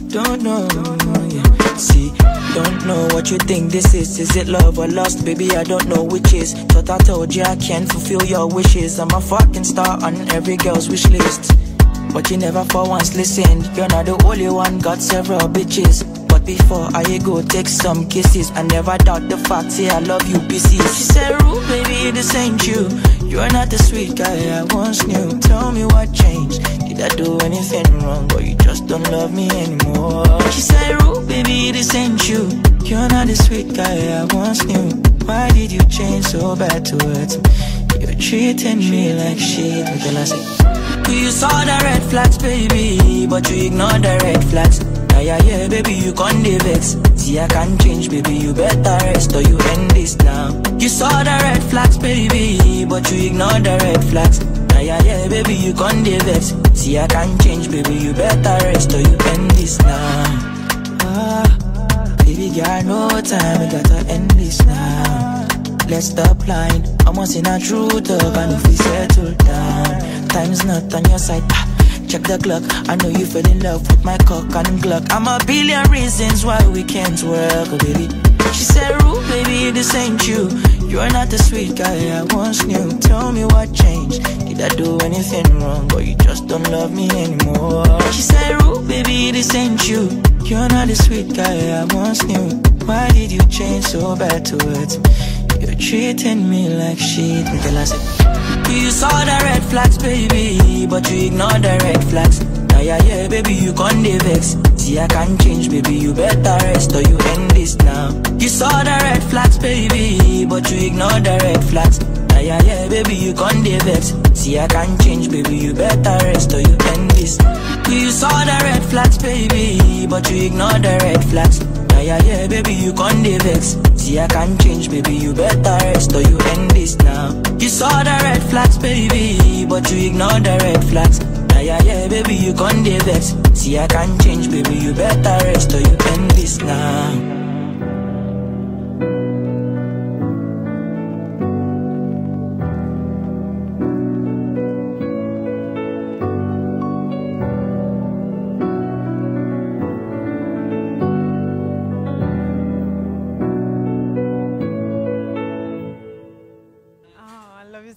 don't know, yeah. See, don't know what you think this is. Is it love or lust? Baby, I don't know which is. Thought I told you I can't fulfill your wishes. I'm a fucking star on every girl's wish list, but you never for once listened. You're not the only one, got several bitches. But before I go take some kisses, I never doubt the fact, say I love you pieces. She said, Rue, baby, this ain't you. You're not the sweet guy I once knew. Tell me what changed. Did I do anything wrong, or you just don't love me anymore? She said, Rue, baby, this ain't you. You're not the sweet guy I once knew. Why did you change so bad towards me? You're treating me like shit. Until I said, you saw the red flags, baby, but you ignored the red flags. Yeah, baby, you can't vex. See, I can't change, baby, you better rest or you end this now. You saw the red flags, baby, but you ignored the red flags. Yeah, baby, you can't vex. See, I can't change, baby, you better rest or you end this now. Baby, got no time, we gotta end this now. Let's stop lying, I'm once in a true talk, I know if we settle down. Time's not on your side, check the clock, I know you fell in love with my cock and Glock. I'm a billion reasons why we can't work, baby. She said, Rue, baby, this ain't you. You're not the sweet guy I once knew. Tell me what changed. Did I do anything wrong, or you just don't love me anymore? She said, Rue, baby, this ain't you. You're not the sweet guy I once knew. Why did you change so bad towards me? You're treating me like shit. Until I said, you saw the red flags, baby, but you ignored the red flags. Yeah, baby, you can't vex. See, I can't change, baby, you better rest or you end this now. You saw the red flags, baby, but you ignored the red flags. Yeah, baby, you can't vex. See, I can't change, baby, you better rest or you end this. You saw the red flags, baby, but you ignored the red flags. Yeah, baby, you can't vex. See, I can't change, baby, you better rest or you end this now. You saw the red flags, baby, but you ignored the red flags. Yeah, baby, you can't vex. See, I can't change, baby, you better rest or you end this now.